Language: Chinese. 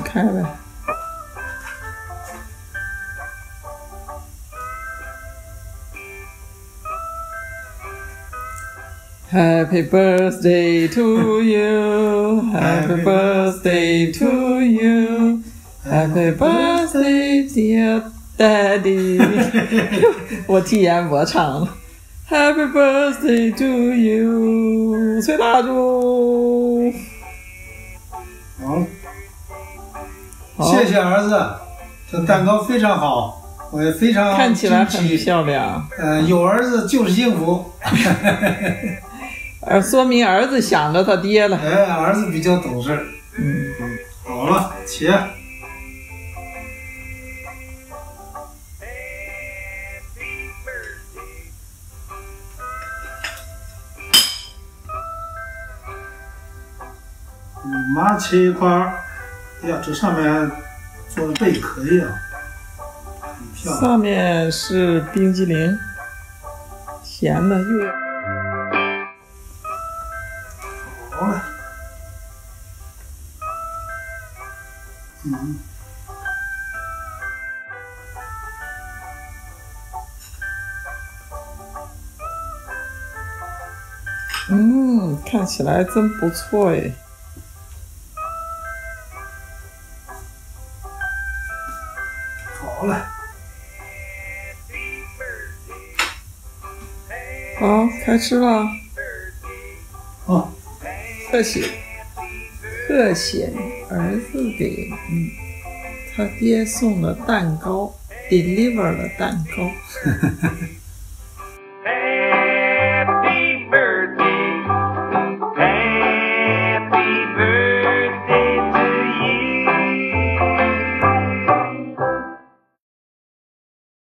开呗。Happy birthday to you, happy birthday to you, happy birthday dear daddy 我替严博唱了 Happy birthday to you 吹蜡烛好，谢谢儿子，这蛋糕非常好，我也非常看起来很漂亮。 有儿子就是幸福。 说明儿子想着他爹了。 儿子比较懂事。好了，切。妈切一块儿。哎呀，这上面做的贝壳一样，很漂亮。 上面是冰激凌，咸的又。 好了。 看起来真不错哎。 好了。 好，开吃了。特写儿子给他爹送的蛋糕 ，deliver 了蛋糕。